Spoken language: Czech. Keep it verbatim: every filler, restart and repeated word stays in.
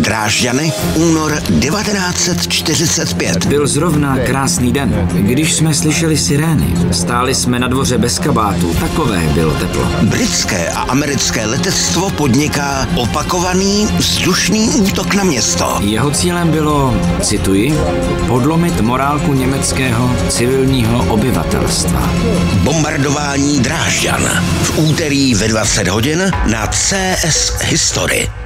Drážďany, únor devatenáct set čtyřicet pět. Byl zrovna krásný den, když jsme slyšeli sirény. Stáli jsme na dvoře bez kabátu, takové bylo teplo. Britské a americké letectvo podniká opakovaný vzdušný útok na město. Jeho cílem bylo, cituji, podlomit morálku německého civilního obyvatelstva. Bombardování Drážďan v úterý ve dvacet hodin na C S History.